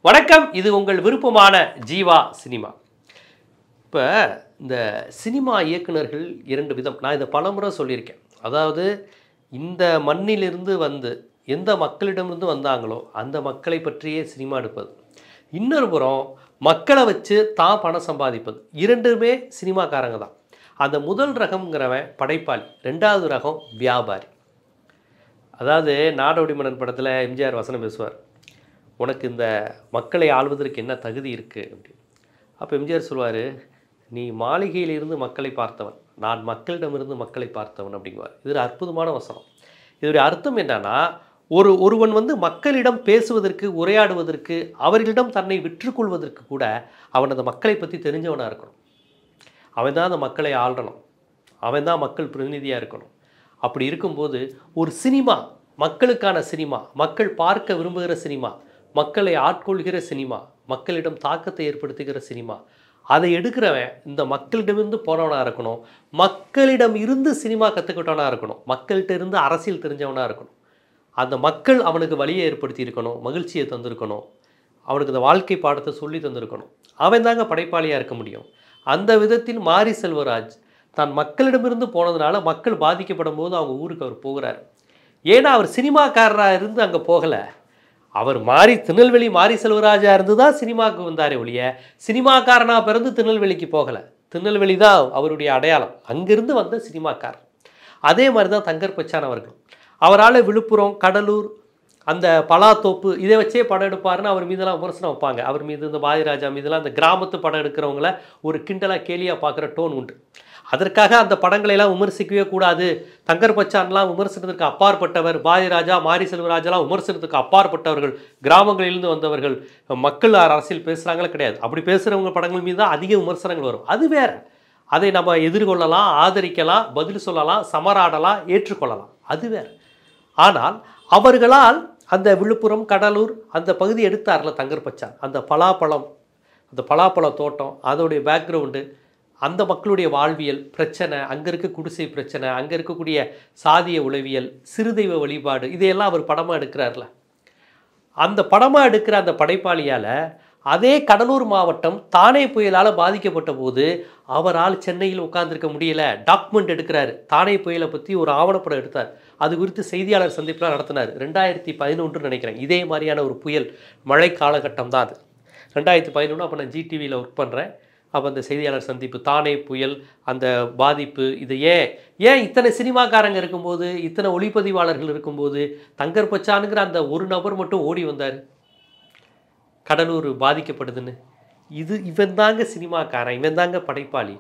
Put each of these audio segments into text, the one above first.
வணக்கம். இது உங்கள் விருப்பமான ஜீவா சினிமா. இப்போ இந்த சினிமா இயக்குனர்கள் இரண்டு விதம். நான் இதை பலமுறை சொல்லியிருக்கேன். அதாவது இந்த மண்ணிலிருந்து வந்து எந்த மக்களிடமிருந்து வந்தாங்களோ அந்த மக்களை பற்றியே சினிமா எடுப்பது. இன்னொரு புறம் மக்களை வச்சு தான் பணம் சம்பாதிப்பது. இரண்டுமே சினிமாக்காரங்க தான். அந்த முதல் ரகம்ங்கிறவன் படைப்பாளி, ரெண்டாவது ரகம் வியாபாரி. அதாவது நாடோடி மன்னன் படத்தில் எம்ஜிஆர் வசனம் பேசுவார், உனக்கு இந்த மக்களை ஆள்வதற்கு என்ன தகுதி இருக்குது அப்படின்னு. அப்போ எம்ஜிஆர் சொல்வார், நீ மாளிகையிலிருந்து மக்களை பார்த்தவன், நான் மக்களிடமிருந்து மக்களை பார்த்தவன் அப்படிங்குவார். இது ஒரு அற்புதமான வசனம். இதோடைய அர்த்தம் என்னன்னா, ஒருவன் வந்து மக்களிடம் பேசுவதற்கு, உரையாடுவதற்கு, அவர்களிடம் தன்னை விற்றுக்கொள்வதற்கு கூட அவன் அந்த மக்களை பற்றி தெரிஞ்சவனாக இருக்கணும். அவன் தான் அந்த மக்களை ஆளணும், அவன் தான் மக்கள் பிரதிநிதியாக இருக்கணும். அப்படி இருக்கும்போது ஒரு சினிமா, மக்களுக்கான சினிமா, மக்கள் பார்க்க விரும்புகிற சினிமா, மக்களை ஆட்கொள்கிற சினிமா, மக்களிடம் தாக்கத்தை ஏற்படுத்துகிற சினிமா, அதை எடுக்கிறவன் இந்த மக்களிடமிருந்து போனவனாக இருக்கணும். மக்களிடம் இருந்து சினிமா கற்றுக்கிட்டவனாக இருக்கணும். மக்கள்கிட்ட இருந்து அரசியல் தெரிஞ்சவனாக இருக்கணும். அந்த மக்கள் அவனுக்கு வழியை ஏற்படுத்தி இருக்கணும், மகிழ்ச்சியை தந்திருக்கணும், அவனுக்கு இந்த வாழ்க்கை பாடத்தை சொல்லி தந்திருக்கணும். அவன் தாங்க படைப்பாளியாக இருக்க முடியும். அந்த விதத்தில் மாரி செல்வராஜ் தான் மக்களிடமிருந்து போனதுனால மக்கள் பாதிக்கப்படும் போது அவங்க ஊருக்கு அவர் போகிறார். ஏன்னா அவர் சினிமாக்காரராக இருந்து அங்கே போகலை. அவர் திருநெல்வேலி மாரி செல்வராஜா இருந்து தான் சினிமாவுக்கு வந்தாரே ஒழிய சினிமாக்காரனாக பிறந்து திருநெல்வேலிக்கு போகலை. திருநெல்வேலி தான் அவருடைய அடையாளம், அங்கிருந்து வந்த சினிமாக்காரர். அதே மாதிரி தான் தங்கர் பச்சான் அவர்களும். அவரால் விழுப்புரம், கடலூர், அந்த பலாத்தோப்பு இதை வச்சே படம் எடுப்பாருன்னு அவர் மீதெல்லாம் விமர்சனம் வைப்பாங்க. அவர் மீது இந்த பாதிராஜா மீதெல்லாம் அந்த கிராமத்து படம் எடுக்கிறவங்கள ஒரு கிண்டலாக கேலியாக பார்க்குற டோன் உண்டு. அதற்காக அந்த படங்களையெல்லாம் விமர்சிக்கவே கூடாது. தங்கர் பச்சான்லாம் விமர்சனத்திற்கு அப்பாற்பட்டவர், பாதிராஜா, மாரி செல்வராஜெல்லாம் விமர்சனத்துக்கு அப்பாற்பட்டவர்கள், கிராமங்களிலிருந்து வந்தவர்கள், மக்கள் அரசியல் பேசுகிறாங்களே கிடையாது. அப்படி பேசுகிறவங்க படங்கள் மீது தான் அதிக விமர்சனங்கள் வரும். அது வேறு. அதை நம்ம எதிர்கொள்ளலாம், ஆதரிக்கலாம், பதில் சொல்லலாம், சமராடலாம், ஏற்றுக்கொள்ளலாம், அது வேறு. ஆனால் அவர்களால் அந்த விழுப்புரம், கடலூர் அந்த பகுதி எடுத்தார்ல தங்கர் பச்சான், அந்த பலாப்பழம், அந்த பலாப்பழ தோட்டம், அதோடைய பேக்ரவுண்டு, அந்த மக்களுடைய வாழ்வியல் பிரச்சனை, அங்கே இருக்க குடிசை பிரச்சனை, அங்கே இருக்கக்கூடிய சாதிய உளவியல், சிறுதெய்வ வழிபாடு, இதையெல்லாம் அவர் படமாக எடுக்கிறார்ல. அந்த படமாக எடுக்கிற அந்த படைப்பாளியால் அதே கடலூர் மாவட்டம் தானே புயலால் பாதிக்கப்பட்ட போது அவரால் சென்னையில் உட்கார்ந்துருக்க முடியலை. டாக்குமெண்ட் எடுக்கிறார், தானே புயலை பற்றி ஒரு ஆவணப்படம் எடுத்தார். அது குறித்து செய்தியாளர் சந்திப்பெலாம் நடத்தினார். 2011 நினைக்கிறேன். இதே மாதிரியான ஒரு புயல் மழை காலகட்டம் தான் அது. 2011. அப்போ நான் ஜிடிவியில் ஒர்க் பண்ணுறேன். அப்போ அந்த செய்தியாளர் சந்திப்பு, தானே புயல், அந்த பாதிப்பு, இது ஏன் இத்தனை சினிமாக்காரங்க இருக்கும்போது, இத்தனை ஒளிப்பதிவாளர்கள் இருக்கும்போது தங்கர் பச்சானுங்கிற அந்த ஒரு நபர் மட்டும் ஓடி வந்தார் கடலூர் பாதிக்கப்படுதுன்னு? இவன் தாங்க சினிமாக்காரன், இவன் தாங்க படைப்பாளி.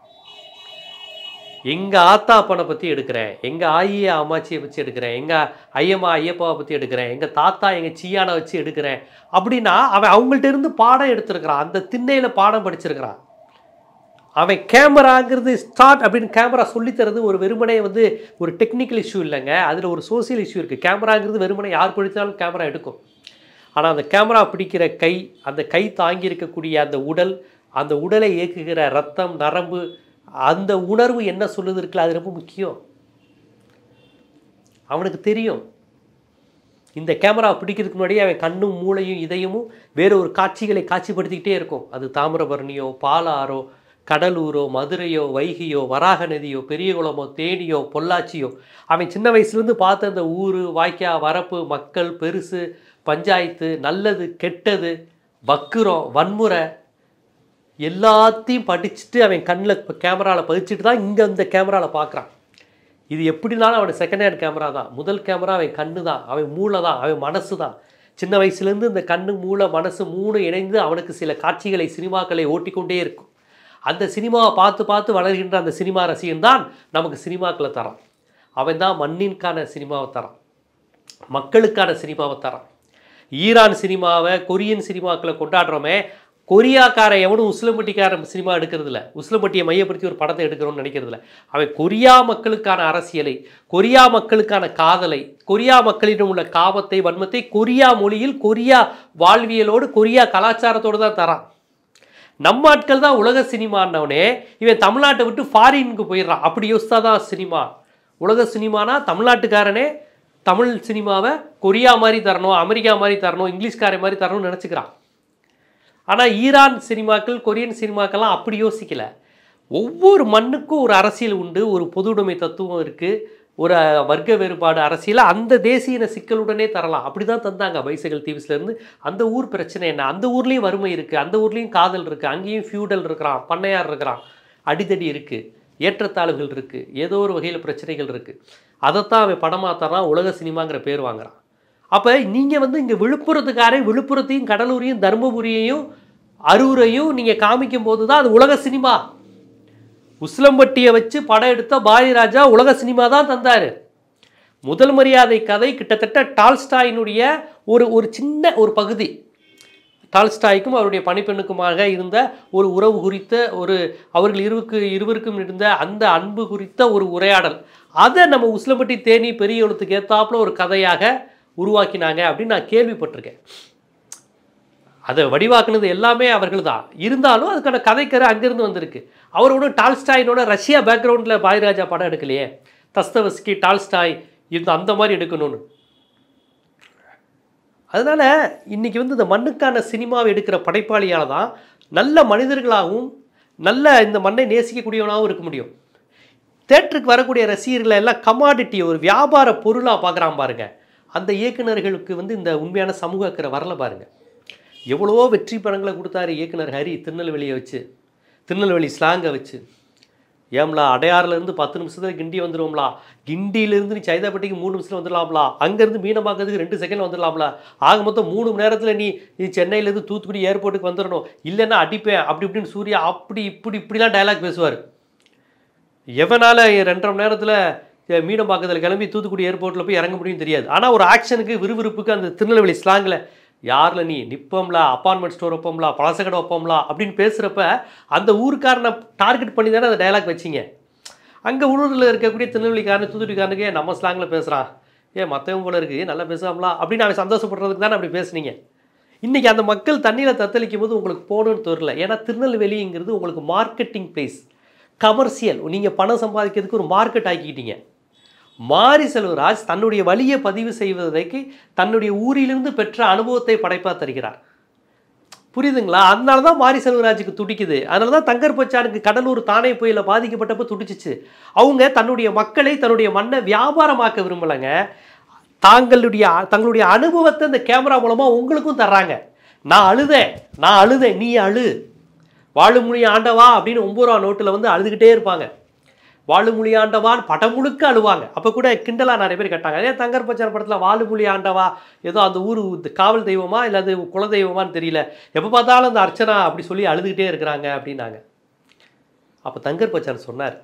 எங்கள் ஆத்தா அப்பனை பற்றி எடுக்கிறேன், எங்கள் ஆயிய அம்மாச்சியை வச்சு எடுக்கிறேன், எங்கள் ஐயம்மா ஐயப்பாவை பற்றி எடுக்கிறேன், எங்கள் தாத்தா எங்கள் சீயானை வச்சு எடுக்கிறேன் அப்படின்னா அவன் அவங்கள்ட்ட இருந்து பாடம் எடுத்துருக்கிறான், அந்த திண்ணையில் பாடம் படிச்சிருக்கிறான். அவன் கேமராங்கிறது ஸ்டார்ட் அப்படின்னு கேமரா சொல்லித்தரது ஒரு வெறுமனே வந்து ஒரு டெக்னிக்கல் இஷ்யூ இல்லைங்க, அதில் ஒரு சோசியல் இஷ்யூ இருக்குது. கேமராங்கிறது வெறுமனே யார் பிடித்தாலும் கேமரா எடுக்கும். ஆனால் அந்த கேமரா பிடிக்கிற கை, அந்த கை தாங்கி இருக்கக்கூடிய அந்த உடல், அந்த உடலை இயக்குகிற ரத்தம், நரம்பு, அந்த உணர்வு என்ன சொல்லுது இருக்குல்ல, அது ரொம்ப முக்கியம். அவனுக்கு தெரியும். இந்த கேமரா பிடிக்கிறதுக்கு முன்னாடியே அவன் கண்ணும் மூளையும் இதயமும் வேறு ஒரு காட்சிகளை காட்சிப்படுத்திக்கிட்டே இருக்கும். அது தாமிரபரணியோ, பாலாறோ, கடலூரோ, மதுரையோ, வைகையோ, வராக நதியோ, பெரியகுளமோ, தேனியோ, பொள்ளாச்சியோ, அவன் சின்ன வயசுலேருந்து பார்த்த அந்த ஊர், வாய்க்கா, வரப்பு, மக்கள், பெருசு, பஞ்சாயத்து, நல்லது, கெட்டது, வக்குரம், வன்முறை எல்லாத்தையும் படிச்சுட்டு அவன் கண்ணில் கேமராவில் பதிச்சுட்டு தான் இங்கே இந்த கேமராவில் பார்க்குறான். இது எப்படினாலும் அவன் செகண்ட் ஹேண்ட் கேமரா தான். முதல் கேமரா அவன் கண்ணு தான், அவன் மூளை தான், அவன் மனசு தான். சின்ன வயசுலேருந்து இந்த கண்ணு, மூளை, மனசு மூணு இணைந்து அவனுக்கு சில காட்சிகளை, சினிமாக்களை ஓட்டிக்கொண்டே இருக்கும். அந்த சினிமாவை பார்த்து பார்த்து வளர்கின்ற அந்த சினிமா ரசிகன் தான் நமக்கு சினிமாக்களை தரான். அவன் தான் மண்ணின்கான சினிமாவை தரான், மக்களுக்கான சினிமாவை தரான். ஈரான் சினிமாவை, கொரியன் சினிமாக்களை கொண்டாடுறோமே, கொரியாக்காரன் எவனும் உசிலம்பட்டிக்காரன் சினிமா எடுக்கிறது இல்லை, உசிலம்பட்டியை மையப்படுத்தி ஒரு படத்தை எடுக்கிறோன்னு நினைக்கிறது இல்லை. அவன் கொரியா மக்களுக்கான அரசியலை, கொரியா மக்களுக்கான காதலை, கொரியா மக்களிடம் உள்ள காபத்தை, வன்மத்தை கொரியா மொழியில், கொரியா வாழ்வியலோடு, கொரியா கலாச்சாரத்தோடு தான் தரான். நம்ம ஆட்கள் தான் உலக சினிமானவனே இவன் தமிழ்நாட்டை விட்டு ஃபாரினுக்கு போயிடுறான். அப்படி யோசித்தா தான் சினிமா. உலக சினிமானா தமிழ்நாட்டுக்காரனே தமிழ் சினிமாவை கொரியா மாதிரி தரணும், அமெரிக்கா மாதிரி தரணும், இங்கிலீஷ்காரன் மாதிரி தரணும்னு நினச்சிக்கிறான். ஆனால் ஈரான் சினிமாக்கள், கொரியன் சினிமாக்கள்லாம் அப்படி யோசிக்கல. ஒவ்வொரு மண்ணுக்கும் ஒரு அரசியல் உண்டு, ஒரு பொதுவுடைமை தத்துவம் இருக்குது, ஒரு வர்க்க வேறுபாடு அரசியலை அந்த தேசிய சிக்கலுடனே தரலாம். அப்படி தான் தந்தாங்க பைசைக்கிள் தீவ்ஸ்லேருந்து. அந்த ஊர் பிரச்சனை என்ன, அந்த ஊர்லேயும் வறுமை இருக்குது, அந்த ஊர்லேயும் காதல் இருக்குது, அங்கேயும் ஃபியூடல் இருக்கிறான், பண்ணையார் இருக்கிறான், அடிதடி இருக்குது, ஏற்றத்தாழ்வுகள் இருக்குது, ஏதோ ஒரு வகையில் பிரச்சனைகள் இருக்குது. அதைத்தான் அவன் படமாக தரான், உலக சினிமாங்கிற பேர் வாங்குறான். அப்போ நீங்கள் வந்து இங்கே விழுப்புரத்துக்காரே விழுப்புரத்தையும் கடலூரையும் தருமபுரியையும் அரூரையும் நீங்கள் காமிக்கும் போது தான் அது உலக சினிமா. உசிலம்பட்டியை வச்சு படம் எடுத்த பாரதிராஜா உலக சினிமா தான் தந்தார். முதல் மரியாதை கதை கிட்டத்தட்ட டால்ஸ்டாயினுடைய ஒரு சின்ன ஒரு பகுதி. டால்ஸ்டாய்க்கும் அவருடைய பணிப்பெண்ணுக்குமாக இருந்த ஒரு உறவு குறித்த அவர்கள் இருவருக்கும் இருந்த அந்த அன்பு குறித்த ஒரு உரையாடல். அதை நம்ம உசிலம்பட்டி தேனி பெரிய எழுத்துக்கு ஏற்றாப்புல ஒரு கதையாக உருவாக்கினாங்க அப்படின்னு நான் கேள்விப்பட்டிருக்கேன். அதை வடிவாக்குனது எல்லாமே அவர்கள் தான். இருந்தாலும் அதுக்கான கதைக்கரை அங்கேருந்து வந்திருக்கு. அவரோட டால்ஸ்டாயினோட ரஷ்யா பேக்ரவுண்டில் பாரதிராஜா படம் எடுக்கலையே. தஸ்தவஸ்கி, டால்ஸ்டாய் இந்த அந்த மாதிரி எடுக்கணும்னு. அதனால் இன்றைக்கி வந்து இந்த மண்ணுக்கான சினிமாவை எடுக்கிற படைப்பாளியால் தான் நல்ல மனிதர்களாகவும் நல்ல இந்த மண்ணை நேசிக்கக்கூடியவனாகவும் இருக்க முடியும். தேட்டருக்கு வரக்கூடிய ரசிகர்களை எல்லாம் கமாடிட்டி, ஒரு வியாபார பொருளாக பார்க்குறான் பாருங்கள். அந்த இயக்குநர்களுக்கு வந்து இந்த உண்மையான சமூக அக்கறை வரல பாருங்கள். எவ்வளவோ வெற்றி படங்களை கொடுத்தாரு இயக்குனர் ஹரி. திருநெல்வேலியை வச்சு, திருநெல்வேலி ஸ்லாங்கை வச்சு, ஏம்லா அடையாறுலேருந்து 10 நிமிஷத்தில் கிண்டி வந்துடுவோம்லா, கிண்டியிலேருந்து நீ சைதாப்பட்டிக்கு 3 நிமிஷத்தில் வந்துடலாம்லா, அங்கேருந்து மீனமாக்கிறதுக்கு 2 செகண்டில் வந்துடலாம்லா, ஆக மொத்தம் 3 மணி நேரத்தில் நீ சென்னையிலேருந்து தூத்துக்குடி ஏர்போர்ட்டுக்கு வந்துடணும், இல்லைன்னா அடிப்பேன் அப்படி இப்படின்னு சூர்யா இப்படிலாம் டைலாக் பேசுவார். எவனால் 2.5 மணி நேரத்தில் மீனம்பாக்கத்தில் கிளம்பி தூத்துக்குடி ஏர்போர்ட்டில் போய் இறங்க முடியும் தெரியாது. ஆனால் ஒரு ஆக்ஷனுக்கு விறுவிறுப்புக்கு அந்த திருநெல்வேலி ஸ்லாங்கில் யாரில் நீ நிற்போம்லா, அப்பார்ட்மெண்ட் ஸ்டோர் வைப்போம்லா, பழசக்கடை வைப்போம்லா அப்படின்னு பேசுகிறப்ப அந்த ஊருக்காரனை டார்கெட் பண்ணி தானே அந்த டைலாக் வச்சிங்க. அங்கே உள்ளூரில் இருக்கக்கூடிய திருநெல்வேலிக்காரன் தூத்துக்குடிக்காரனுக்கே நம்ம ஸ்லாங்கில் பேசுகிறான், மற்றவங்க போல இருக்குது நல்லா பேசாமலா அப்படின்னு அவன் சந்தோஷப்படுறதுக்கு தானே அப்படி பேசுனீங்க. இன்றைக்கி அந்த மக்கள் தண்ணியில் தத்தளிக்கும் போது உங்களுக்கு போகணுன்னு தோறல. ஏன்னா திருநெல்வேலிங்கிறது உங்களுக்கு மார்க்கெட்டிங் பிளேஸ், கமர்ஷியல். நீங்கள் பணம் சம்பாதிக்கிறதுக்கு ஒரு மார்க்கெட் ஆக்கிக்கிட்டீங்க. மாரி செல்வராஜ் தன்னுடைய வழியை பதிவு செய்வதற்கு தன்னுடைய ஊரிலிருந்து பெற்ற அனுபவத்தை படைப்பாக தருகிறார். புரியுதுங்களா? அதனால தான் மாரி செல்வராஜுக்கு துடிக்குது. அதனால தான் தங்கர் பச்சானுக்கு கடலூர் தானே புயலில் பாதிக்கப்பட்டப்போ துடிச்சிச்சு. அவங்க தன்னுடைய மக்களை, தன்னுடைய மண்ணை வியாபாரமாக்க விரும்பலைங்க. தங்களுடைய அனுபவத்தை இந்த கேமரா மூலமாக உங்களுக்கும் தர்றாங்க. நான் அழுதேன் நீ அழு, வாழுமொழி ஆண்டவா அப்படின்னு 9 ரூபா நோட்டில் வந்து அழுதுகிட்டே இருப்பாங்க. வாழுமொழி ஆண்டவான் படம் முழுக்க அழுவாங்க. அப்போ கூட கிண்டலாக நிறைய பேர் கேட்டாங்க, அதே தங்கர் பச்சான் படத்தில் வாழுமொழி ஆண்டவா ஏதோ அந்த ஊர் காவல் தெய்வமா இல்லை அது குல தெய்வமானு தெரியல, எப்போ பார்த்தாலும் அந்த அர்ச்சனா அப்படி சொல்லி அழுதுகிட்டே இருக்கிறாங்க அப்படின்னாங்க. அப்போ தங்கர் பச்சான் சொன்னார்,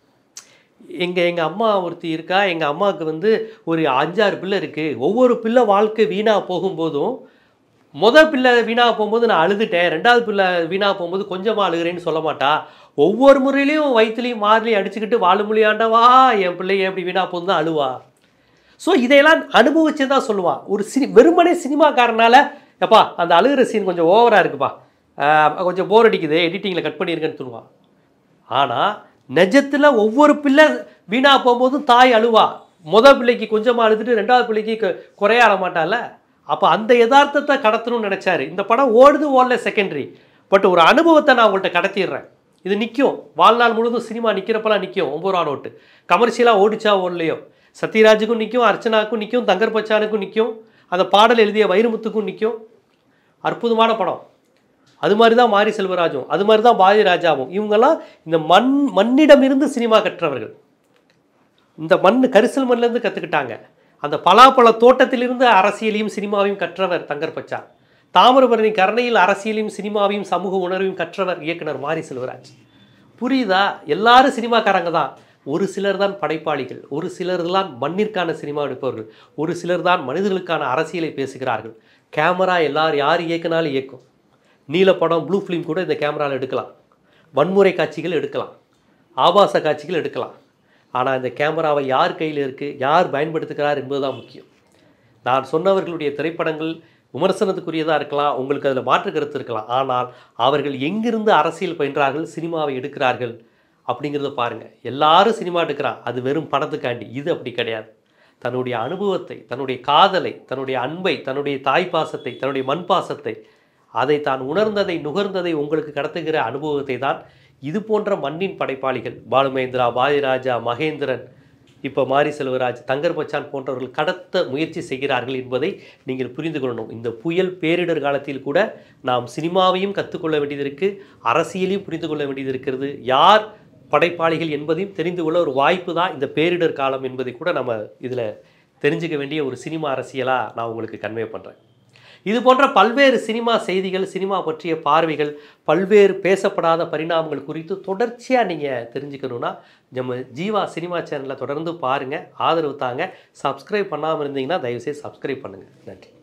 எங்கள் அம்மா ஒருத்தி இருக்கா, எங்கள் அம்மாவுக்கு வந்து ஒரு 5-6 பிள்ளை இருக்குது, ஒவ்வொரு பிள்ளை வாழ்க்கை வீணாக போகும்போதும் பிள்ளை வீணாக போகும்போது நான் அழுதுட்டேன், 2வது பிள்ளை வீணாக போகும்போது கொஞ்சமாக அழுகிறேன்னு சொல்ல மாட்டா, ஒவ்வொரு முறையிலையும் வயிற்றுலையும் மார்லையும் அடிச்சுக்கிட்டு வாழுமொழி ஆண்டவா என் பிள்ளைய எப்படி வீணாக போகுது தான் அழுவா. ஸோ இதையெல்லாம் அனுபவிச்சு தான் சொல்லுவான். ஒரு வெறுமனே சினிமாக்காரனால் எப்பா அந்த அழுகிற சீன் கொஞ்சம் ஓவராக இருக்குப்பா, கொஞ்சம் போர் அடிக்குது, எடிட்டிங்கில் கட் பண்ணியிருக்கேன்னு சொல்லுவான். ஆனால் நிஜத்தில் ஒவ்வொரு பிள்ளை வீணாக போகும்போதும் தாய் அழுவா. பிள்ளைக்கு கொஞ்சமாக அழுதுட்டு 2வது பிள்ளைக்கு குறைய ஆட மாட்டால. அப்போ அந்த யதார்த்தத்தை கடத்தணும்னு நினச்சாரு. இந்த படம் ஓடல செகண்டரி, பட் ஒரு அனுபவத்தை நான் உங்கள்கிட்ட கடத்திடுறேன். இது நிற்கும், வாழ்நாள் முழுவதும் சினிமா நிற்கிறப்பெல்லாம் நிற்கும். 9 ரூபா நோட்டு கமர்ஷியலாக ஓடிச்சா ஓடலையோ, சத்யராஜுக்கும் நிற்கும், அர்ச்சனாவுக்கும் நிற்கும், தங்கர் பச்சானுக்கும் நிற்கும், அந்த பாடல் எழுதிய வைரமுத்துக்கும் நிற்கும். அற்புதமான படம். அது மாதிரி தான் மாரி செல்வராஜும், அது மாதிரி தான் பாரதிராஜாவும். இவங்கெல்லாம் இந்த மண்ணிடமிருந்து சினிமா கற்றவர்கள். இந்த கரிசல் மண்ணிலேருந்து கற்றுக்கிட்டாங்க. அந்த பலாப்பழ தோட்டத்திலிருந்து அரசியலையும் சினிமாவையும் கற்றவர் தங்கர் பச்சான். தாமிரபரணி கருணையில் அரசியலையும் சினிமாவையும் சமூக உணர்வையும் கற்றவர் இயக்குனர் மாரி செல்வராஜ். புரியுதா? எல்லாரும் சினிமாக்காரங்க தான். ஒரு சிலர் தான் படைப்பாளிகள், ஒரு சிலர் தான் மண்ணிற்கான சினிமா எடுப்பவர்கள், ஒரு சிலர் தான் மனிதர்களுக்கான அரசியலை பேசுகிறார்கள். கேமரா யார் இயக்குனாலும் இயக்கும். நீல படம், ப்ளூ ஃபிலிம் கூட இந்த கேமராவில் எடுக்கலாம், வன்முறை காட்சிகள் எடுக்கலாம், ஆபாச காட்சிகள் எடுக்கலாம். ஆனால் இந்த கேமராவை யார் கையில் இருக்குது, யார் பயன்படுத்துகிறார் என்பதுதான் முக்கியம். நான் சொன்னவர்களுடைய திரைப்படங்கள் விமர்சனத்துக்குரியதாக இருக்கலாம், உங்களுக்கு அதில் மாற்று கருத்து இருக்கலாம். ஆனால் அவர்கள் எங்கிருந்து அரசியல் பயின்றார்கள், சினிமாவை எடுக்கிறார்கள் அப்படிங்கிறத பாருங்கள். எல்லாரும் சினிமா எடுக்கிறான், அது வெறும் பணத்துக்காண்டி. இது அப்படி கிடையாது. தன்னுடைய அனுபவத்தை, தன்னுடைய காதலை, தன்னுடைய அன்பை, தன்னுடைய தாய் பாசத்தை, தன்னுடைய மண் பாசத்தை அதை தான் உணர்ந்ததை நுகர்ந்ததை உங்களுக்கு கடத்துகிற அனுபவத்தை தான் இது போன்ற மண்ணின் படைப்பாளிகள் பாலுமகேந்திரா, பாரதிராஜா, மகேந்திரன், இப்போ மாரி செல்வராஜ், தங்கர் பச்சான் போன்றவர்கள் கடத்த முயற்சி செய்கிறார்கள் என்பதை நீங்கள் புரிந்து கொள்ளணும். இந்த புயல் பேரிடர் காலத்தில் கூட நாம் சினிமாவையும் கற்றுக்கொள்ள வேண்டியது இருக்குது, அரசியலையும் புரிந்து கொள்ள வேண்டியது இருக்கிறது. யார் படைப்பாளிகள் என்பதையும் தெரிந்து கொள்ள ஒரு வாய்ப்பு தான் இந்த பேரிடர் காலம் என்பதை கூட நம்ம இதில் தெரிஞ்சுக்க வேண்டிய ஒரு சினிமா அரசியலாக நான் உங்களுக்கு கன்வே பண்ணுறேன். இது போன்ற பல்வேறு சினிமா செய்திகள், சினிமா பற்றிய பார்வைகள், பல்வேறு பேசப்படாத பரிணாமங்கள் குறித்து தொடர்ச்சியாக நீங்கள் தெரிஞ்சுக்கணுன்னா நம்ம ஜீவா சினிமா சேனலை தொடர்ந்து பாருங்கள், ஆதரவு தாங்க. சப்ஸ்கிரைப் பண்ணாமல் இருந்தீங்கன்னா தயவுசெய்து சப்ஸ்கிரைப் பண்ணுங்கள். நன்றி.